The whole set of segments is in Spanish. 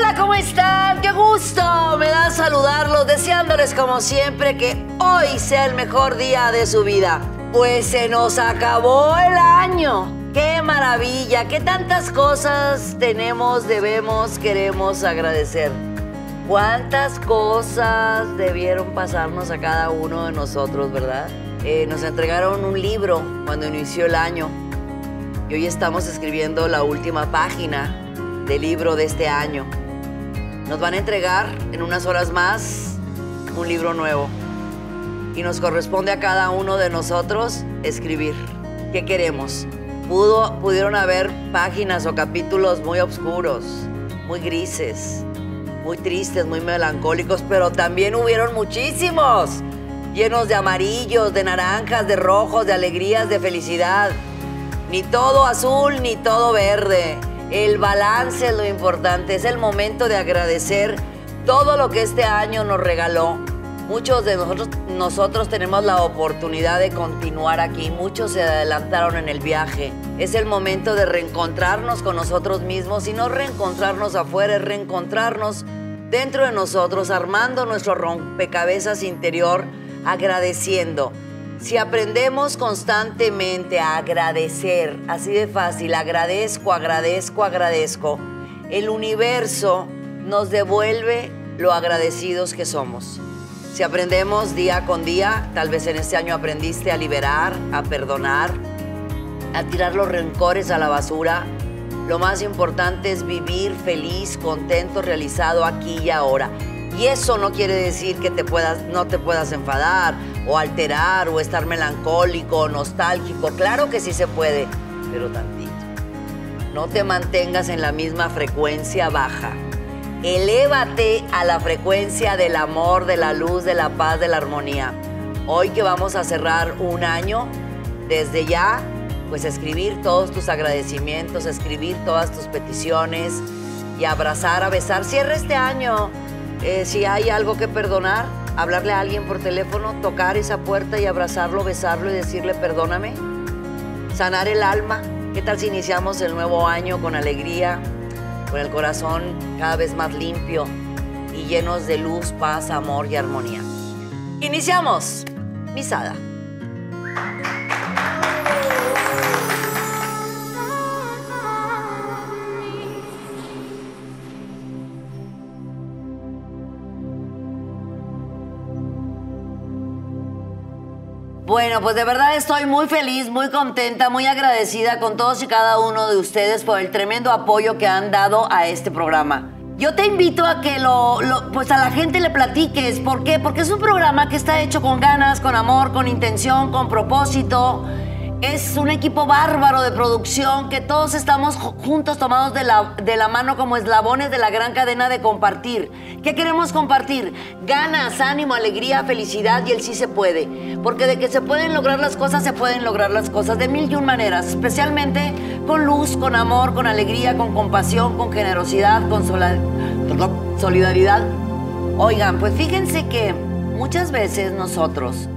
Hola, ¿cómo están? ¡Qué gusto! Me da saludarlos, deseándoles como siempre que hoy sea el mejor día de su vida. Pues se nos acabó el año. ¡Qué maravilla! ¡Qué tantas cosas tenemos, debemos, queremos agradecer! ¿Cuántas cosas debieron pasarnos a cada uno de nosotros, verdad? Nos entregaron un libro cuando inició el año y hoy estamos escribiendo la última página del libro de este año. Nos van a entregar en unas horas más un libro nuevo y nos corresponde a cada uno de nosotros escribir qué queremos. Pudieron haber páginas o capítulos muy oscuros, muy grises, muy tristes, muy melancólicos, pero también hubieron muchísimos, llenos de amarillos, de naranjas, de rojos, de alegrías, de felicidad. Ni todo azul, ni todo verde. El balance es lo importante, es el momento de agradecer todo lo que este año nos regaló. Muchos de nosotros tenemos la oportunidad de continuar aquí, muchos se adelantaron en el viaje. Es el momento de reencontrarnos con nosotros mismos y no reencontrarnos afuera, es reencontrarnos dentro de nosotros, armando nuestro rompecabezas interior, agradeciendo. Si aprendemos constantemente a agradecer, así de fácil, agradezco, agradezco, agradezco, el universo nos devuelve lo agradecidos que somos. Si aprendemos día con día, tal vez en este año aprendiste a liberar, a perdonar, a tirar los rencores a la basura. Lo más importante es vivir feliz, contento, realizado aquí y ahora. Y eso no quiere decir que no te puedas enfadar o alterar o estar melancólico o nostálgico. Claro que sí se puede, pero tantito. No te mantengas en la misma frecuencia baja. Elévate a la frecuencia del amor, de la luz, de la paz, de la armonía. Hoy que vamos a cerrar un año, desde ya, pues escribir todos tus agradecimientos, escribir todas tus peticiones y abrazar, a besar. Cierra este año. Si hay algo que perdonar, hablarle a alguien por teléfono, tocar esa puerta y abrazarlo, besarlo y decirle perdóname. Sanar el alma. ¿Qué tal si iniciamos el nuevo año con alegría, con el corazón cada vez más limpio y llenos de luz, paz, amor y armonía? Iniciamos. Misada. Bueno, pues de verdad estoy muy feliz, muy contenta, muy agradecida con todos y cada uno de ustedes por el tremendo apoyo que han dado a este programa. Yo te invito a que pues a la gente le platiques. ¿Por qué? Porque es un programa que está hecho con ganas, con amor, con intención, con propósito. Es un equipo bárbaro de producción que todos estamos juntos tomados de la mano como eslabones de la gran cadena de compartir. ¿Qué queremos compartir? Ganas, ánimo, alegría, felicidad y el sí se puede. Porque de que se pueden lograr las cosas, se pueden lograr las cosas de mil y un maneras. Especialmente con luz, con amor, con alegría, con compasión, con generosidad, con solidaridad. Oigan, pues fíjense que muchas veces nosotros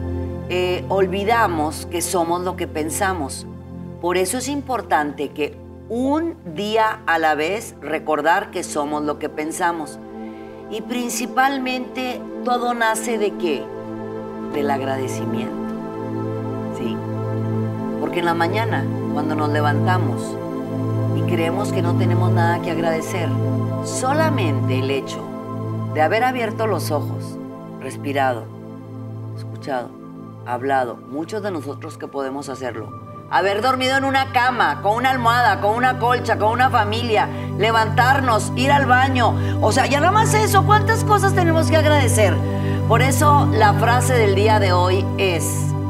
olvidamos que somos lo que pensamos. Por eso es importante que un día a la vez recordar que somos lo que pensamos. Y principalmente todo nace ¿de qué? Del agradecimiento. ¿Sí? Porque en la mañana, cuando nos levantamos y creemos que no tenemos nada que agradecer, solamente el hecho de haber abierto los ojos, respirado, escuchado, hablado, muchos de nosotros que podemos hacerlo, haber dormido en una cama, con una almohada, con una colcha, con una familia, levantarnos, ir al baño, o sea, ya nada más eso, ¿cuántas cosas tenemos que agradecer? Por eso la frase del día de hoy es: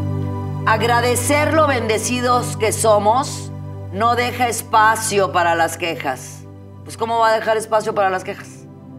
agradecer lo bendecidos que somos no deja espacio para las quejas. Pues ¿cómo va a dejar espacio para las quejas?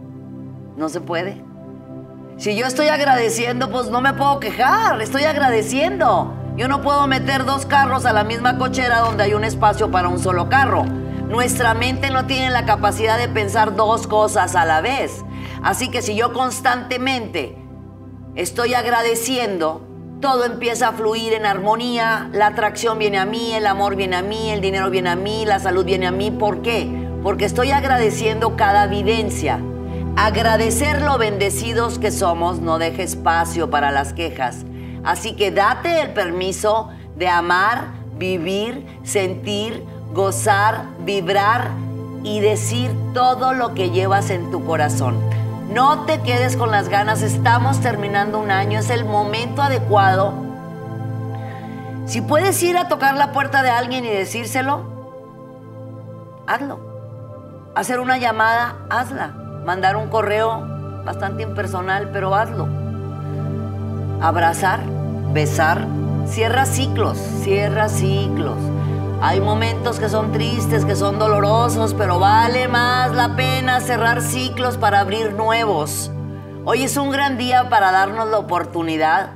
No se puede. Si yo estoy agradeciendo, pues no me puedo quejar, estoy agradeciendo. Yo no puedo meter dos carros a la misma cochera donde hay un espacio para un solo carro. Nuestra mente no tiene la capacidad de pensar dos cosas a la vez. Así que si yo constantemente estoy agradeciendo, todo empieza a fluir en armonía, la atracción viene a mí, el amor viene a mí, el dinero viene a mí, la salud viene a mí. ¿Por qué? porque estoy agradeciendo cada vivencia. Agradecer lo bendecidos que somos no deja espacio para las quejas. Así que date el permiso de amar, vivir, sentir, gozar, vibrar y decir todo lo que llevas en tu corazón. No te quedes con las ganas, estamos terminando un año, es el momento adecuado. Si puedes ir a tocar la puerta de alguien y decírselo, hazlo. Hacer una llamada, hazla. Mandar un correo, bastante impersonal, pero hazlo. Abrazar, besar, cierra ciclos, cierra ciclos. Hay momentos que son tristes, que son dolorosos, pero vale más la pena cerrar ciclos para abrir nuevos. Hoy es un gran día para darnos la oportunidad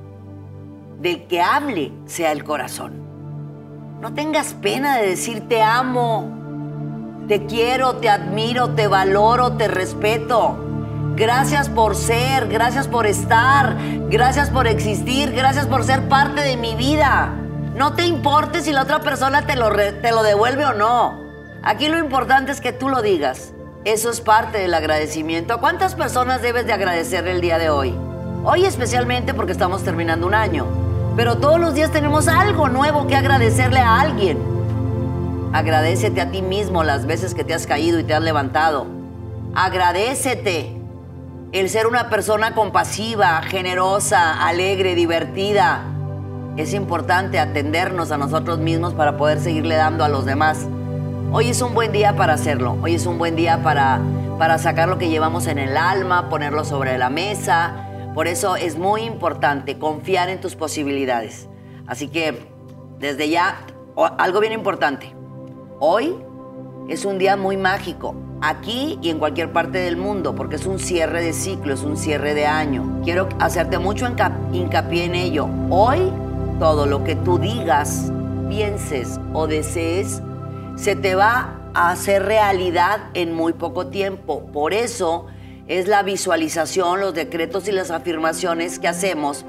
de que hable sea el corazón. No tengas pena de decir te amo, te quiero, te admiro, te valoro, te respeto. Gracias por ser, gracias por estar, gracias por existir, gracias por ser parte de mi vida. No te importe si la otra persona te lo devuelve o no. Aquí lo importante es que tú lo digas. Eso es parte del agradecimiento. ¿A cuántas personas debes de agradecer el día de hoy? Hoy especialmente porque estamos terminando un año. Pero todos los días tenemos algo nuevo que agradecerle a alguien. Agradécete a ti mismo las veces que te has caído y te has levantado. Agradécete el ser una persona compasiva, generosa, alegre, divertida. Es importante atendernos a nosotros mismos para poder seguirle dando a los demás. Hoy es un buen día para hacerlo. Hoy es un buen día para sacar lo que llevamos en el alma, ponerlo sobre la mesa. Por eso es muy importante confiar en tus posibilidades. Así que, desde ya, algo bien importante. Hoy es un día muy mágico, aquí y en cualquier parte del mundo, porque es un cierre de ciclo, es un cierre de año. Quiero hacerte mucho hincapié en ello. Hoy, todo lo que tú digas, pienses o desees, se te va a hacer realidad en muy poco tiempo. Por eso es la visualización, los decretos y las afirmaciones que hacemos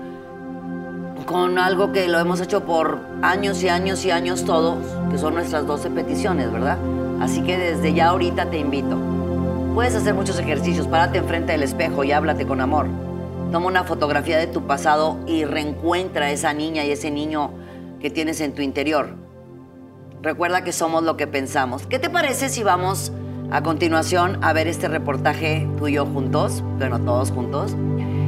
con algo que lo hemos hecho por años y años y años todos, que son nuestras 12 peticiones, ¿verdad? Así que desde ya ahorita te invito. Puedes hacer muchos ejercicios, párate enfrente del espejo y háblate con amor. Toma una fotografía de tu pasado y reencuentra a esa niña y ese niño que tienes en tu interior. Recuerda que somos lo que pensamos. ¿Qué te parece si vamos a continuación a ver este reportaje tú y yo juntos? Bueno, todos juntos.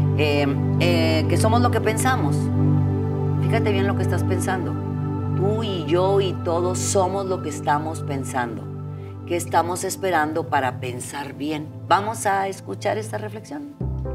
Que somos lo que pensamos. Fíjate bien lo que estás pensando. Tú y yo y todos somos lo que estamos pensando. ¿Qué estamos esperando para pensar bien? Vamos a escuchar esta reflexión.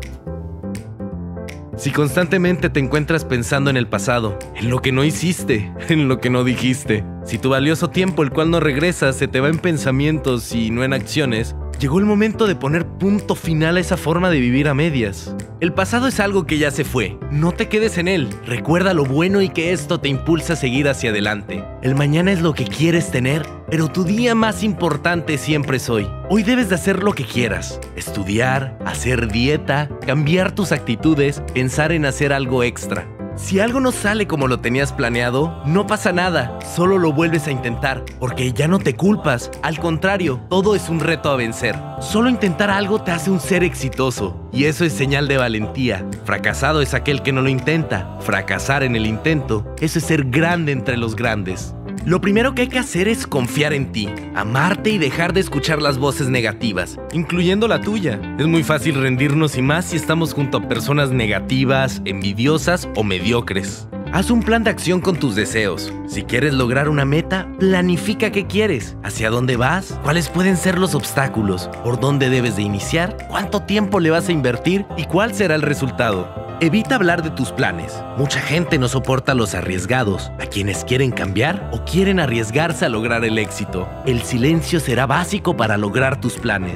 Si constantemente te encuentras pensando en el pasado, en lo que no hiciste, en lo que no dijiste, si tu valioso tiempo, el cual no regresa, se te va en pensamientos y no en acciones, llegó el momento de poner punto final a esa forma de vivir a medias. El pasado es algo que ya se fue, no te quedes en él, recuerda lo bueno y que esto te impulsa a seguir hacia adelante. El mañana es lo que quieres tener, pero tu día más importante siempre es hoy. Hoy debes de hacer lo que quieras, estudiar, hacer dieta, cambiar tus actitudes, pensar en hacer algo extra. Si algo no sale como lo tenías planeado, no pasa nada, solo lo vuelves a intentar, porque ya no te culpas, al contrario, todo es un reto a vencer. Solo intentar algo te hace un ser exitoso, y eso es señal de valentía. Fracasado es aquel que no lo intenta, fracasar en el intento, eso es ser grande entre los grandes. Lo primero que hay que hacer es confiar en ti, amarte y dejar de escuchar las voces negativas, incluyendo la tuya. Es muy fácil rendirnos y más si estamos junto a personas negativas, envidiosas o mediocres. Haz un plan de acción con tus deseos. Si quieres lograr una meta, planifica qué quieres, hacia dónde vas, cuáles pueden ser los obstáculos, por dónde debes de iniciar, cuánto tiempo le vas a invertir y cuál será el resultado. Evita hablar de tus planes. Mucha gente no soporta a los arriesgados, a quienes quieren cambiar o quieren arriesgarse a lograr el éxito. El silencio será básico para lograr tus planes.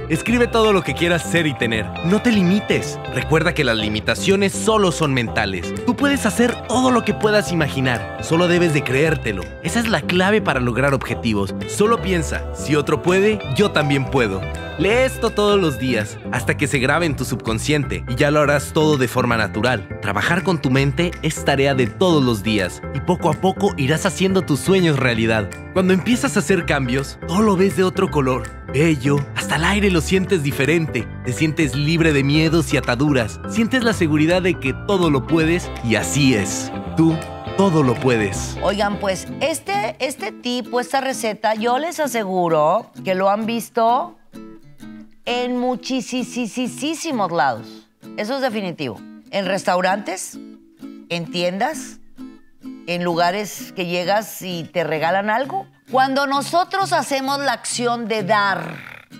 Escribe todo lo que quieras ser y tener. No te limites. Recuerda que las limitaciones solo son mentales. Tú puedes hacer todo lo que puedas imaginar. Solo debes de creértelo. Esa es la clave para lograr objetivos. Solo piensa, si otro puede, yo también puedo. Lee esto todos los días, hasta que se grabe en tu subconsciente y ya lo harás todo de forma natural. Trabajar con tu mente es tarea de todos los días y poco a poco irás haciendo tus sueños realidad. Cuando empiezas a hacer cambios, todo lo ves de otro color, bello, hasta el aire lo sientes diferente. Te sientes libre de miedos y ataduras, sientes la seguridad de que todo lo puedes y así es. Tú todo lo puedes. Oigan, pues este tip, esta receta, yo les aseguro que lo han visto en muchísimos lados. Eso es definitivo. En restaurantes, en tiendas, en lugares que llegas y te regalan algo. Cuando nosotros hacemos la acción de dar,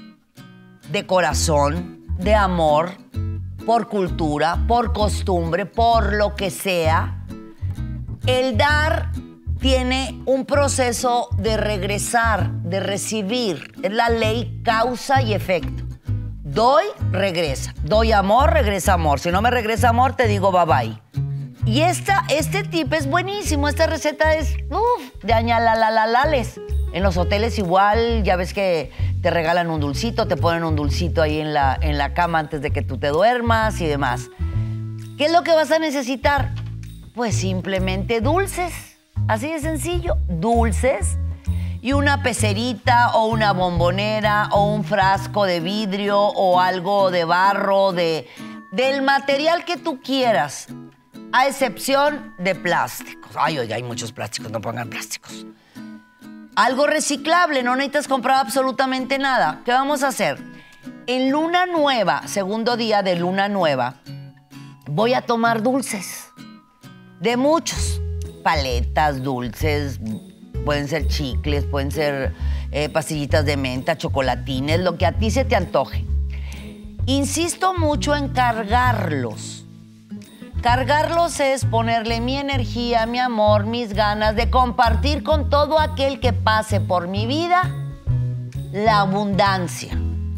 de corazón, de amor, por cultura, por costumbre, por lo que sea, el dar tiene un proceso de regresar, de recibir. Es la ley causa y efecto. Doy, regresa. Doy amor, regresa amor. Si no me regresa amor, te digo bye bye. Y este tip es buenísimo. Esta receta es de añalalales. En los hoteles igual, ya ves que te regalan un dulcito, te ponen un dulcito ahí en la cama antes de que tú te duermas y demás. ¿Qué es lo que vas a necesitar? Pues simplemente dulces. Así de sencillo. Dulces. Y una pecerita o una bombonera o un frasco de vidrio o algo de barro, del material que tú quieras, a excepción de plásticos. Ay, oiga, hay muchos plásticos, no pongan plásticos. Algo reciclable, no necesitas comprar absolutamente nada. ¿Qué vamos a hacer? En luna nueva, segundo día de luna nueva, voy a tomar dulces. De muchos. Paletas, dulces, pueden ser chicles, pueden ser pastillitas de menta, chocolatines, lo que a ti se te antoje. Insisto mucho en cargarlos. Cargarlos es ponerle mi energía, mi amor, mis ganas de compartir con todo aquel que pase por mi vida la abundancia.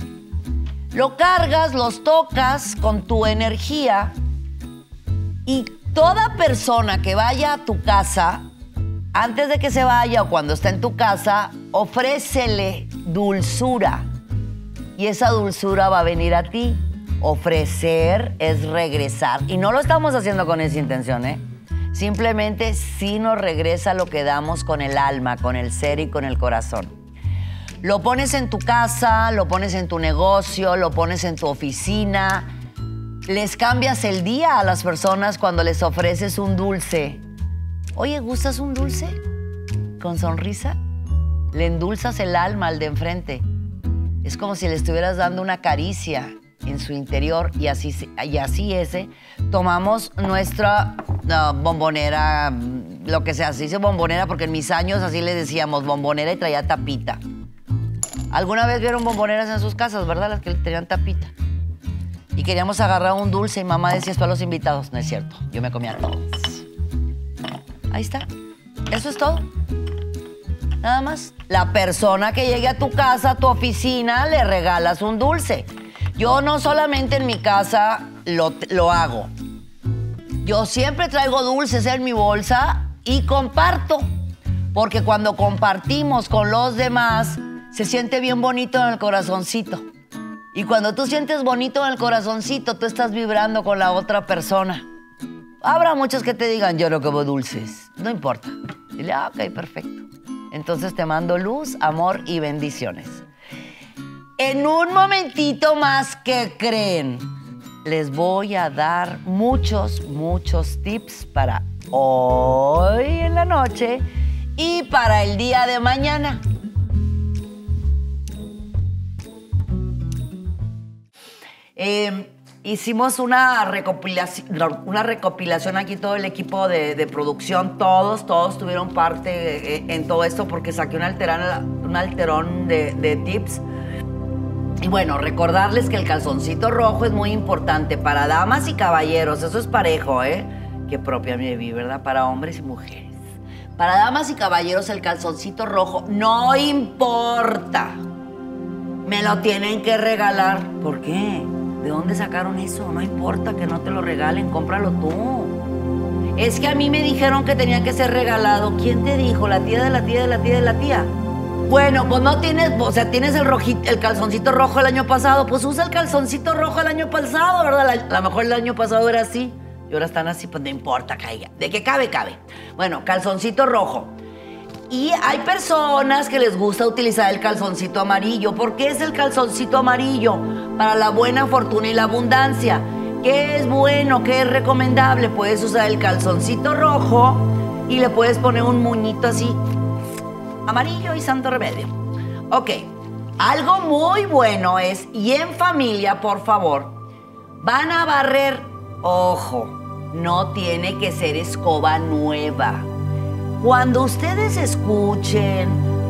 Lo cargas, los tocas con tu energía y toda persona que vaya a tu casa, antes de que se vaya o cuando está en tu casa, ofrécele dulzura. Y esa dulzura va a venir a ti. Ofrecer es regresar. Y no lo estamos haciendo con esa intención, ¿eh? Simplemente sí nos regresa lo que damos con el alma, con el ser y con el corazón. Lo pones en tu casa, lo pones en tu negocio, lo pones en tu oficina. Les cambias el día a las personas cuando les ofreces un dulce. Oye, ¿gustas un dulce? Con sonrisa. Le endulzas el alma al de enfrente. Es como si le estuvieras dando una caricia en su interior y así tomamos nuestra bombonera, lo que sea. Se dice bombonera porque en mis años así le decíamos bombonera y traía tapita. ¿Alguna vez vieron bomboneras en sus casas, verdad? Las que tenían tapita. Y queríamos agarrar un dulce y mamá decía esto a los invitados. No es cierto, yo me comía todos. Ahí está. Eso es todo. Nada más. La persona que llegue a tu casa, a tu oficina, le regalas un dulce. Yo no solamente en mi casa lo hago. Yo siempre traigo dulces en mi bolsa y comparto. Porque cuando compartimos con los demás, se siente bien bonito en el corazoncito. Y cuando tú sientes bonito en el corazoncito, tú estás vibrando con la otra persona. Habrá muchos que te digan, yo no como dulces. No importa. Dile, ok, perfecto. Entonces te mando luz, amor y bendiciones. En un momentito más, ¿qué creen? Les voy a dar muchos tips para hoy en la noche y para el día de mañana. Hicimos una recopilación aquí, todo el equipo de producción, todos tuvieron parte en todo esto porque saqué un alterón de tips. Y bueno, recordarles que el calzoncito rojo es muy importante para damas y caballeros, eso es parejo, ¿eh? Qué propia me vi, ¿verdad? Para hombres y mujeres. Para damas y caballeros el calzoncito rojo no importa Me lo tienen que regalar. ¿Por qué? ¿De dónde sacaron eso? No importa que no te lo regalen, cómpralo tú. Es que a mí me dijeron que tenía que ser regalado. ¿Quién te dijo? ¿La tía de la tía de la tía de la tía? Bueno, pues no tienes, o sea, tienes el calzoncito rojo el año pasado, pues usa el calzoncito rojo el año pasado, ¿verdad? A lo mejor el año pasado era así y ahora están así, pues no importa, caiga. De que cabe, cabe. Bueno, calzoncito rojo. Y hay personas que les gusta utilizar el calzoncito amarillo. ¿Por qué es el calzoncito amarillo? Para la buena fortuna y la abundancia. ¿Qué es bueno? ¿Qué es recomendable? Puedes usar el calzoncito rojo y le puedes poner un moñito así, amarillo y santo remedio. Ok, algo muy bueno es, y en familia, por favor, van a barrer. Ojo, no tiene que ser escoba nueva. Cuando ustedes escuchen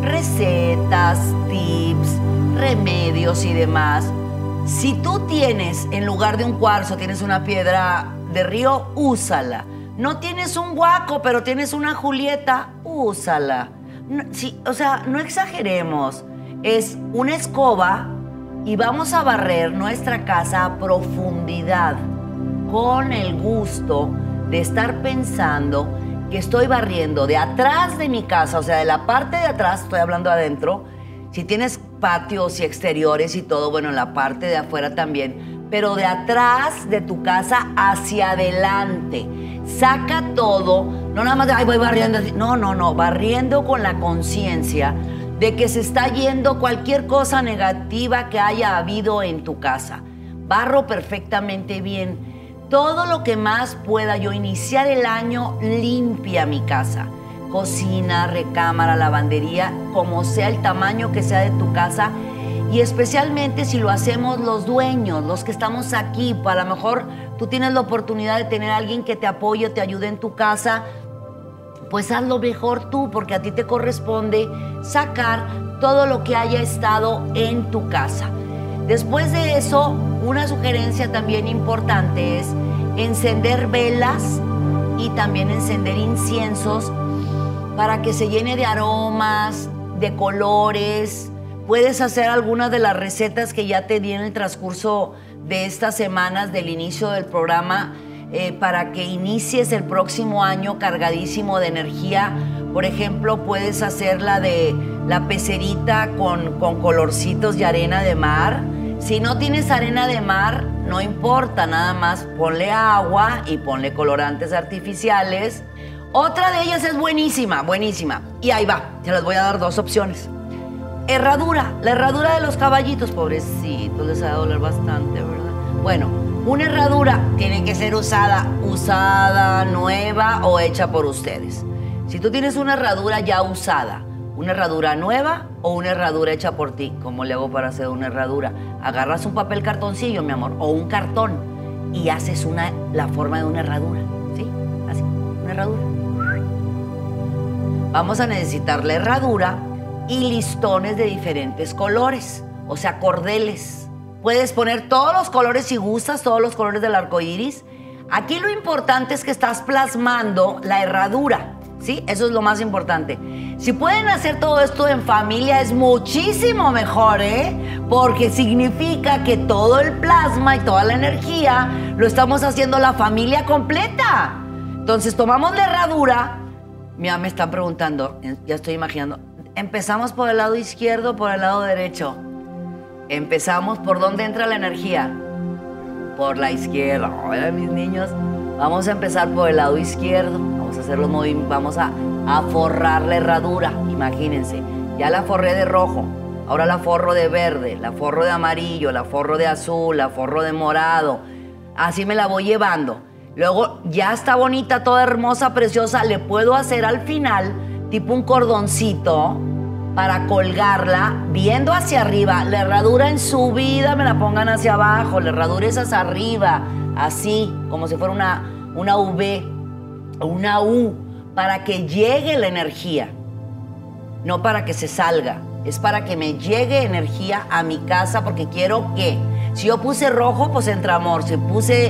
recetas, tips, remedios y demás, si tú tienes, en lugar de un cuarzo, tienes una piedra de río, úsala. No tienes un guaco, pero tienes una Julieta, úsala. No, sí, o sea, no exageremos. Es una escoba y vamos a barrer nuestra casa a profundidad, con el gusto de estar pensando que estoy barriendo de atrás de mi casa, o sea, de la parte de atrás, estoy hablando adentro. Si tienes patios y exteriores y todo, bueno, en la parte de afuera también, pero de atrás de tu casa hacia adelante. Saca todo, no nada más de, ay, voy barriendo así. No, barriendo con la conciencia de que se está yendo cualquier cosa negativa que haya habido en tu casa. Barro perfectamente bien. Todo lo que más pueda yo iniciar el año limpia mi casa. Cocina, recámara, lavandería, como sea el tamaño que sea de tu casa. Y especialmente si lo hacemos los dueños, los que estamos aquí. Pues a lo mejor tú tienes la oportunidad de tener a alguien que te apoye, te ayude en tu casa. Pues hazlo mejor tú, porque a ti te corresponde sacar todo lo que haya estado en tu casa. Después de eso, una sugerencia también importante es encender velas y también encender inciensos para que se llene de aromas, de colores. Puedes hacer algunas de las recetas que ya te di en el transcurso de estas semanas del inicio del programa para que inicies el próximo año cargadísimo de energía. Por ejemplo, puedes hacer la de la pecerita con colorcitos y arena de mar. Si no tienes arena de mar, no importa, nada más ponle agua y ponle colorantes artificiales. Otra de ellas es buenísima, buenísima. Y ahí va, te las voy a dar dos opciones. Herradura, la herradura de los caballitos, pobrecitos, les ha de doler bastante, ¿verdad? Bueno, una herradura tiene que ser usada, nueva o hecha por ustedes. Si tú tienes una herradura ya usada, una herradura nueva o una herradura hecha por ti, ¿cómo le hago para hacer una herradura? Agarras un papel cartoncillo, mi amor, o un cartón y haces la forma de una herradura, ¿sí? Así, una herradura. Vamos a necesitar la herradura y listones de diferentes colores, o sea, cordeles. Puedes poner todos los colores si gustas, todos los colores del arco iris. Aquí lo importante es que estás plasmando la herradura, ¿sí? Eso es lo más importante. Si pueden hacer todo esto en familia es muchísimo mejor, ¿eh? Porque significa que todo el plasma y toda la energía lo estamos haciendo la familia completa. Entonces tomamos la herradura. Mira, me están preguntando, ya estoy imaginando. ¿Empezamos por el lado izquierdo o por el lado derecho? Empezamos por dónde entra la energía. Por la izquierda. Hola, mis niños. Vamos a empezar por el lado izquierdo. Vamos a hacer los movimientos. Vamos a forrar la herradura. Imagínense. Ya la forré de rojo. Ahora la forro de verde. La forro de amarillo. La forro de azul. La forro de morado. Así me la voy llevando. Luego ya está bonita, toda hermosa, preciosa. Le puedo hacer al final tipo un cordoncito para colgarla viendo hacia arriba. La herradura en su vida me la pongan hacia abajo. La herradura es hacia arriba, así, como si fuera una V o una U, para que llegue la energía. No para que se salga, es para que me llegue energía a mi casa, porque quiero que, si yo puse rojo, pues entra amor. Si puse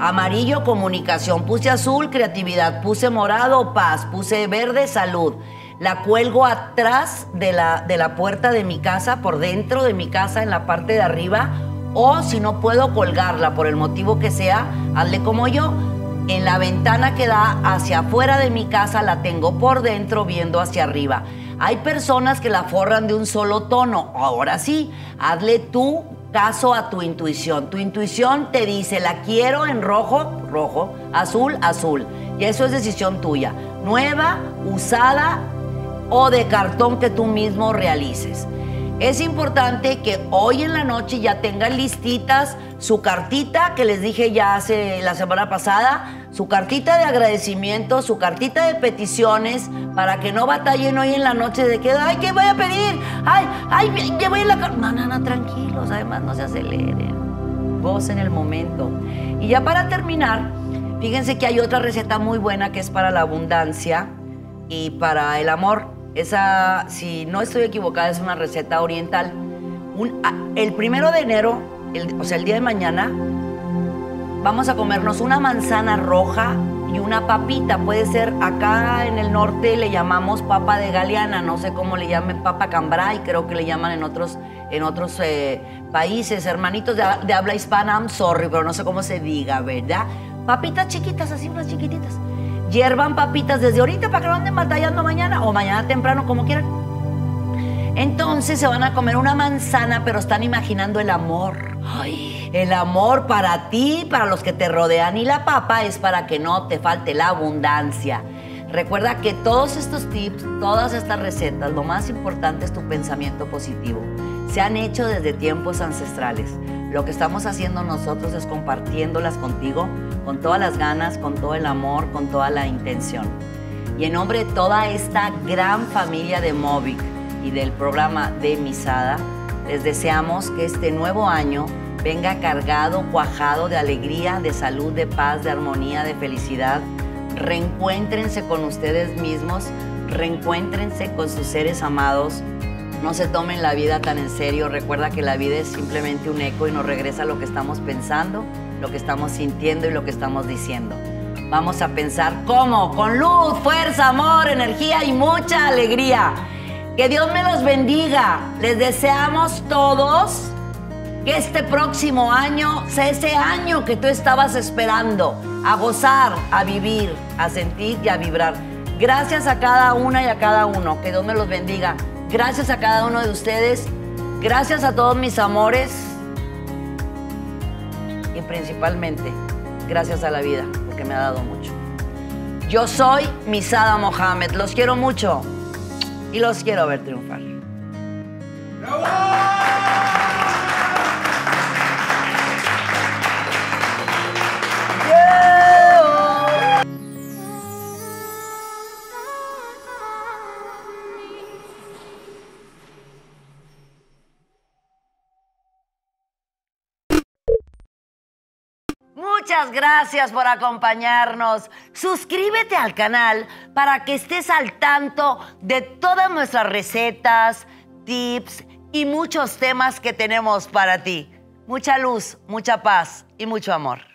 amarillo, comunicación. Puse azul, creatividad. Puse morado, paz. Puse verde, salud. La cuelgo atrás de la puerta de mi casa, por dentro de mi casa, en la parte de arriba. O si no puedo colgarla por el motivo que sea, hazle como yo. En la ventana que da hacia afuera de mi casa la tengo por dentro viendo hacia arriba. Hay personas que la forran de un solo tono. Ahora sí, hazle tú caso a tu intuición. Tu intuición te dice, la quiero en rojo, rojo, azul, azul. Y eso es decisión tuya. Nueva, usada o de cartón que tú mismo realices. Es importante que hoy en la noche ya tengan listitas su cartita que les dije ya hace la semana pasada, su cartita de agradecimiento, su cartita de peticiones, para que no batallen hoy en la noche de que, ay, ¿qué voy a pedir? Ay, ya voy en la carta. No, tranquilos, además no se aceleren. Gocen el momento. Y ya para terminar, fíjense que hay otra receta muy buena que es para la abundancia y para el amor. Esa, si no estoy equivocada, es una receta oriental. El 1 de enero, o sea, el día de mañana, vamos a comernos una manzana roja y una papita. Puede ser, acá en el norte le llamamos papa de Galeana, no sé cómo le llamen, papa cambray, creo que le llaman en otros países, hermanitos de habla hispana, I'm sorry, pero no sé cómo se diga, ¿verdad? Papitas chiquitas, así unas chiquititas. Hiervan papitas desde ahorita para que no anden batallando mañana o mañana temprano, como quieran. Entonces se van a comer una manzana, pero están imaginando el amor. Ay, el amor para ti, para los que te rodean. Y la papa es para que no te falte la abundancia. Recuerda que todos estos tips, todas estas recetas, lo más importante es tu pensamiento positivo. Se han hecho desde tiempos ancestrales. Lo que estamos haciendo nosotros es compartiéndolas contigo con todas las ganas, con todo el amor, con toda la intención. Y en nombre de toda esta gran familia de Movic y del programa de Misada, les deseamos que este nuevo año venga cargado, cuajado de alegría, de salud, de paz, de armonía, de felicidad. Reencuéntrense con ustedes mismos, reencuéntrense con sus seres amados. No se tomen la vida tan en serio. Recuerda que la vida es simplemente un eco y nos regresa lo que estamos pensando, lo que estamos sintiendo y lo que estamos diciendo. Vamos a pensar cómo, con luz, fuerza, amor, energía y mucha alegría. Que Dios me los bendiga. Les deseamos todos que este próximo año sea ese año que tú estabas esperando, a gozar, a vivir, a sentir y a vibrar. Gracias a cada una y a cada uno. Que Dios me los bendiga. Gracias a cada uno de ustedes. Gracias a todos mis amores. Y principalmente, gracias a la vida, porque me ha dado mucho. Yo soy Misada Mohamed. Los quiero mucho y los quiero ver triunfar. ¡Bravo! Muchas gracias por acompañarnos. Suscríbete al canal para que estés al tanto de todas nuestras recetas, tips y muchos temas que tenemos para ti. Mucha luz, mucha paz y mucho amor.